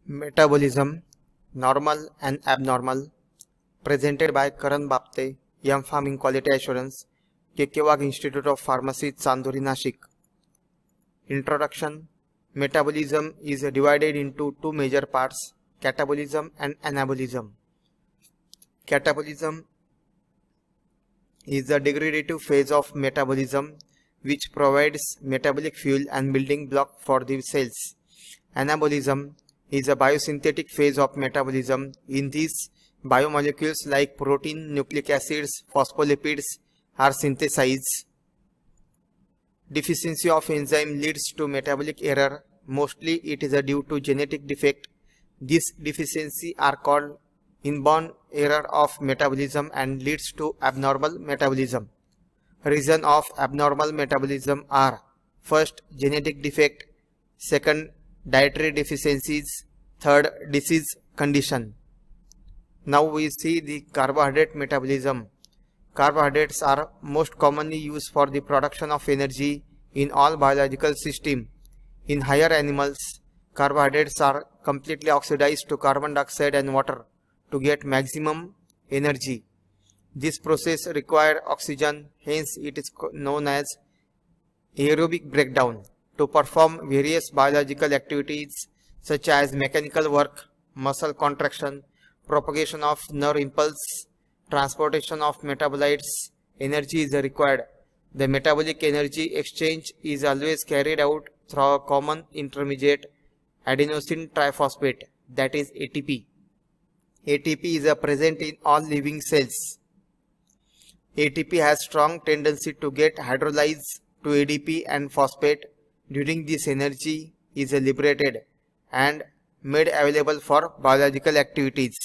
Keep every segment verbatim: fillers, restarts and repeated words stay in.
Metabolism, Normal and Abnormal, presented by Karan Bapte, M Pharm in Quality Assurance, K K Wagh Institute of Pharmacy, Chandori, Nashik. Introduction. Metabolism is divided into two major parts, catabolism and anabolism. Catabolism is the degradative phase of metabolism which provides metabolic fuel and building block for the cells. Anabolism is a biosynthetic phase of metabolism. In this, biomolecules like protein, nucleic acids, phospholipids are synthesized. Deficiency of enzyme leads to metabolic error. Mostly it is due to genetic defect. This deficiency are called inborn error of metabolism and leads to abnormal metabolism. Reason of abnormal metabolism are: first, genetic defect; second, dietary deficiencies; third, disease condition. Now we see the carbohydrate metabolism. Carbohydrates are most commonly used for the production of energy in all biological systems. In higher animals, carbohydrates are completely oxidized to carbon dioxide and water to get maximum energy. This process requires oxygen, hence it is known as aerobic breakdown. To perform various biological activities such as mechanical work, muscle contraction, propagation of nerve impulse, transportation of metabolites, energy is required. The metabolic energy exchange is always carried out through a common intermediate, adenosine triphosphate, that is A T P. A T P is present in all living cells. A T P has strong tendency to get hydrolyzed to A D P and phosphate. During this, energy is liberated and made available for biological activities.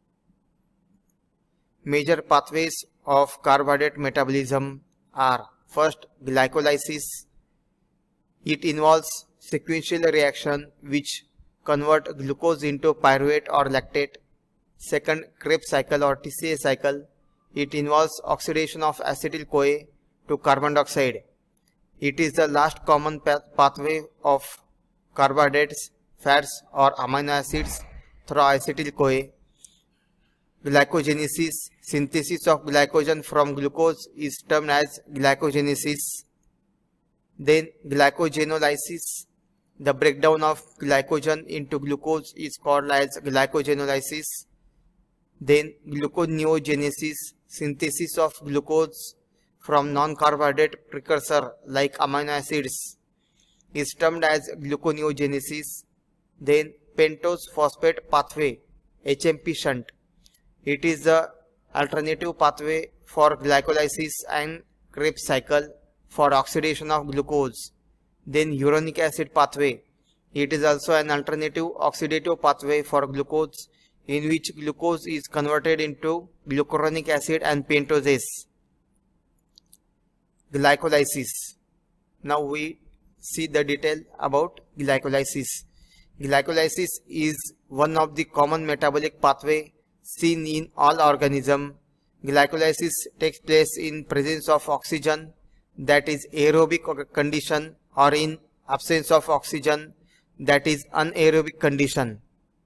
Major pathways of carbohydrate metabolism are: first, glycolysis. It involves sequential reaction which convert glucose into pyruvate or lactate. Second, Krebs cycle or T C A cycle. It involves oxidation of acetyl-CoA to carbon dioxide. It is the last common path pathway of carbohydrates, fats or amino acids through acetyl-CoA. Glycogenesis. Synthesis of glycogen from glucose is termed as glycogenesis. Then glycogenolysis. The breakdown of glycogen into glucose is called as glycogenolysis. Then gluconeogenesis. Synthesis of glucose from non-carbohydrate precursor like amino acids is termed as gluconeogenesis. Then pentose phosphate pathway, H M P shunt. It is the alternative pathway for glycolysis and Krebs cycle for oxidation of glucose. Then uronic acid pathway. It is also an alternative oxidative pathway for glucose, in which glucose is converted into glucuronic acid and pentoses. Glycolysis. Now we see the detail about glycolysis. Glycolysis is one of the common metabolic pathway seen in all organisms. Glycolysis takes place in presence of oxygen, that is aerobic condition, or in absence of oxygen, that is anaerobic condition.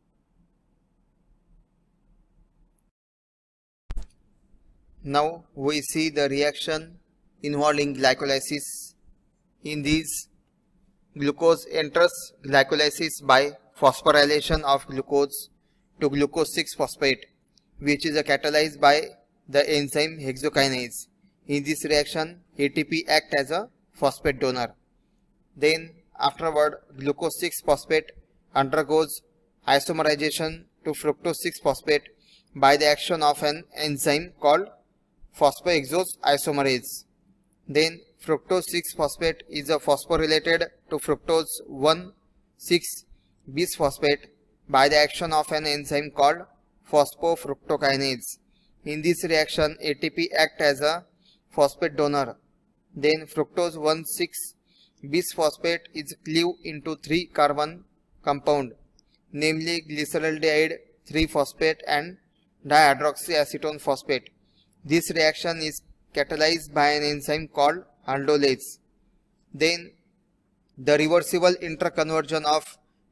Now we see the reaction involving glycolysis. In these, glucose enters glycolysis by phosphorylation of glucose to glucose six phosphate, which is catalyzed by the enzyme hexokinase. In this reaction, A T P acts as a phosphate donor. Then afterward, glucose six phosphate undergoes isomerization to fructose six phosphate by the action of an enzyme called phosphoexose isomerase. Then fructose six phosphate is a phosphorylated to fructose one six bisphosphate by the action of an enzyme called phosphofructokinase. In this reaction, A T P acts as a phosphate donor. Then fructose one six bisphosphate is cleaved into three carbon compound, namely glyceraldehyde three phosphate and dihydroxyacetone phosphate. This reaction is catalyzed by an enzyme called aldolase. Then the reversible interconversion of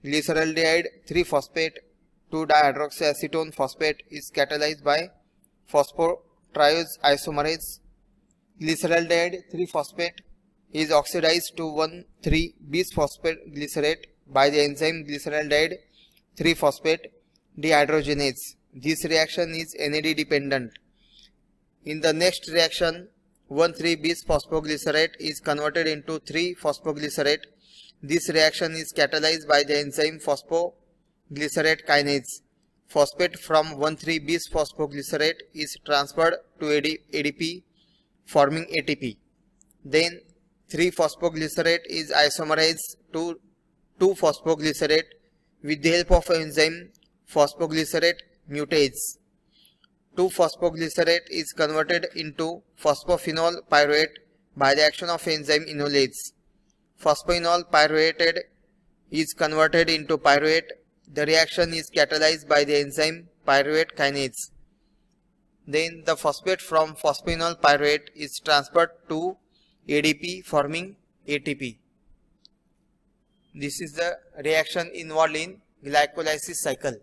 glyceraldehyde three phosphate two dihydroxyacetone phosphate is catalyzed by phosphotriose isomerase. Glyceraldehyde three phosphate is oxidized to one three bisphosphate glycerate by the enzyme glyceraldehyde three phosphate dehydrogenase. This reaction is N A D dependent. In the next reaction, one three bisphosphoglycerate is converted into three phosphoglycerate. This reaction is catalyzed by the enzyme phosphoglycerate kinase. Phosphate from one three bisphosphoglycerate is transferred to A D P forming A T P. Then three phosphoglycerate is isomerized to two phosphoglycerate with the help of enzyme phosphoglycerate mutase. two phosphoglycerate is converted into phosphophenol pyruate by the action of enzyme enolase. Phosphoenol pyruvated is converted into pyruate. The reaction is catalyzed by the enzyme pyruvate kinase. Then the phosphate from phosphoenol pyruate is transferred to A D P forming A T P. This is the reaction involved in glycolysis cycle.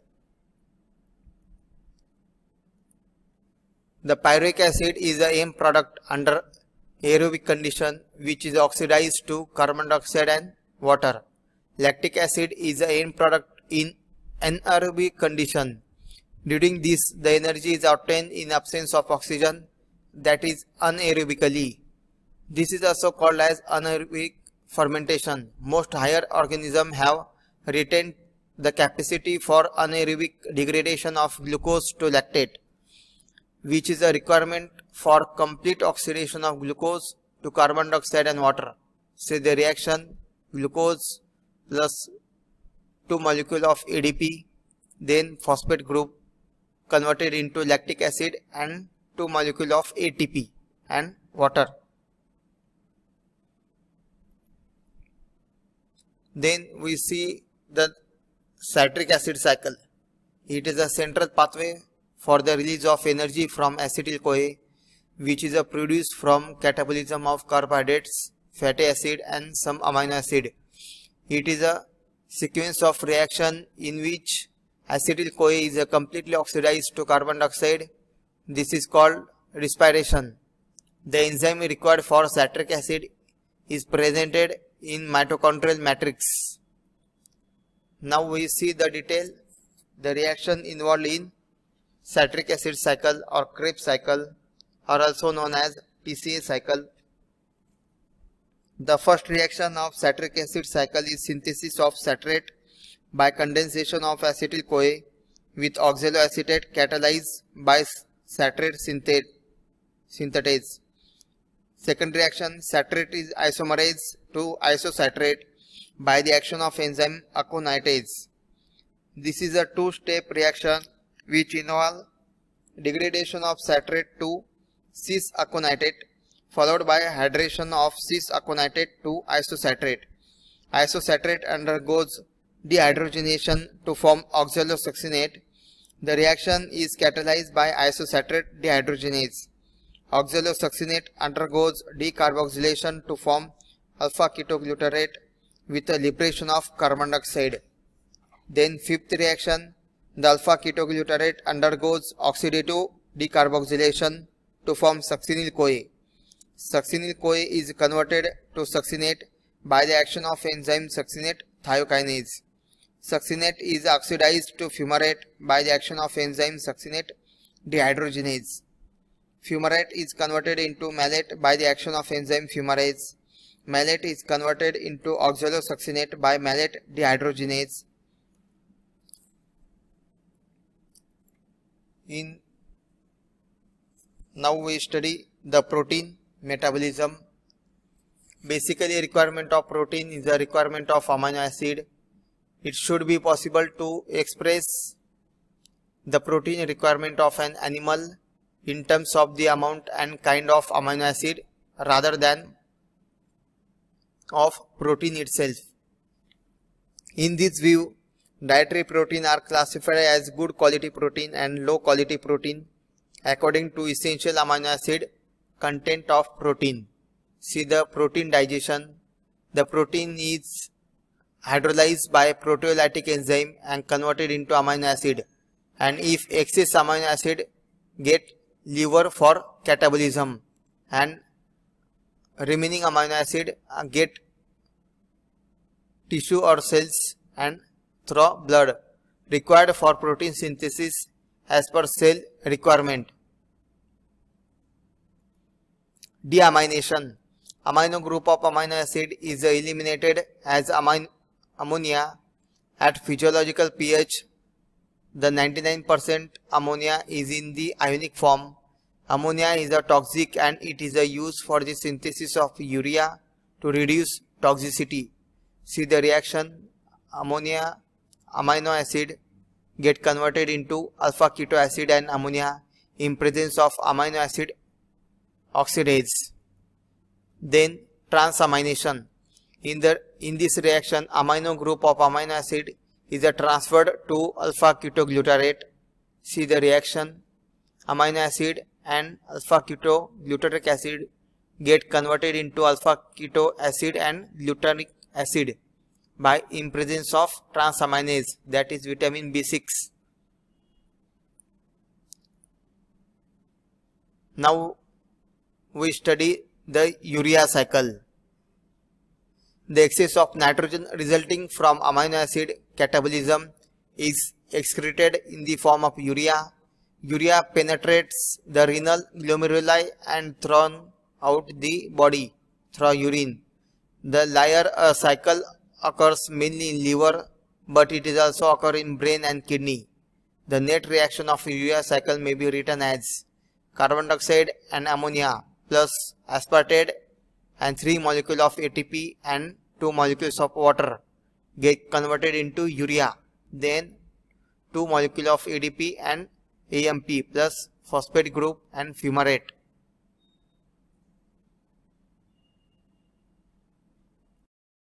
The pyruvic acid is the end product under aerobic condition which is oxidized to carbon dioxide and water. Lactic acid is the end product in anaerobic condition. During this, the energy is obtained in absence of oxygen, that is anaerobically. This is also called as anaerobic fermentation. Most higher organisms have retained the capacity for anaerobic degradation of glucose to lactate, which is a requirement for complete oxidation of glucose to carbon dioxide and water. Say the reaction glucose plus two molecule of A D P, then phosphate group converted into lactic acid and two molecule of A T P and water. Then we see the citric acid cycle. It is a central pathway for the release of energy from acetyl-CoA, which is a produced from catabolism of carbohydrates, fatty acid and some amino acid. It is a sequence of reaction in which acetyl-CoA is a completely oxidized to carbon dioxide. This is called respiration. The enzyme required for citric acid is presented in mitochondrial matrix. Now we see the detail. The reaction involved in citric acid cycle or Krebs cycle are also known as T C A cycle. The first reaction of citric acid cycle is synthesis of citrate by condensation of acetyl-CoA with oxaloacetate catalyzed by citrate synthetase. Second reaction, citrate is isomerized to isocitrate by the action of enzyme aconitase. This is a two-step reaction which involve degradation of citrate to cis-aconitate followed by hydration of cis-aconitate to isocitrate. Isocitrate undergoes dehydrogenation to form oxalosuccinate. The reaction is catalyzed by isocitrate dehydrogenase. Oxalosuccinate undergoes decarboxylation to form alpha-ketoglutarate with a liberation of carbon dioxide. Then fifth reaction, the alpha-ketoglutarate undergoes oxidative decarboxylation to form succinyl-CoA. Succinyl-CoA is converted to succinate by the action of enzyme succinate thiokinase. Succinate is oxidized to fumarate by the action of enzyme succinate dehydrogenase. Fumarate is converted into malate by the action of enzyme fumarase. Malate is converted into oxalosuccinate by malate dehydrogenase. In now we study the protein metabolism. Basically, requirement of protein is the requirement of amino acid. It should be possible to express the protein requirement of an animal in terms of the amount and kind of amino acid rather than of protein itself. In this view, dietary protein are classified as good quality protein and low quality protein according to essential amino acid content of protein. See the protein digestion. The protein is hydrolyzed by proteolytic enzyme and converted into amino acid, and if excess amino acid get liver for catabolism and remaining amino acid get tissue or cells and through blood required for protein synthesis as per cell requirement. Deamination. Amino group of amino acid is eliminated as amino ammonia at physiological pH. The ninety-nine percent ammonia is in the ionic form. Ammonia is a toxic and it is a use for the synthesis of urea to reduce toxicity. See the reaction: ammonia amino acid get converted into alpha keto acid and ammonia in presence of amino acid oxidase. Then transamination. In the in this reaction, amino group of amino acid is transferred to alpha ketoglutarate. See the reaction: amino acid and alpha ketoglutarate acid get converted into alpha keto acid and glutaric acid by in presence of transaminase, that is vitamin B six. Now we study the urea cycle. The excess of nitrogen resulting from amino acid catabolism is excreted in the form of urea. Urea penetrates the renal glomeruli and thrown out the body through urine. The layer uh, cycle occurs mainly in liver, but it is also occur in brain and kidney. The net reaction of urea cycle may be written as carbon dioxide and ammonia plus aspartate and three molecules of A T P and two molecules of water get converted into urea. Then two molecules of A D P and A M P plus phosphate group and fumarate.